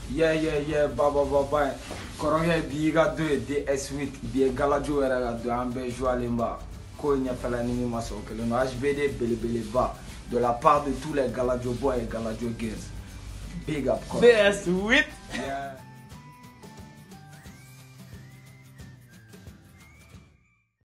Baba. Koronya biga do DS8 bi galajo era do ambe joalemba. Ko nya fala ni maso que le HBD belebele ba de la part de tous les Galajo boys et Galajo girls. Big up. DS8. Yeah.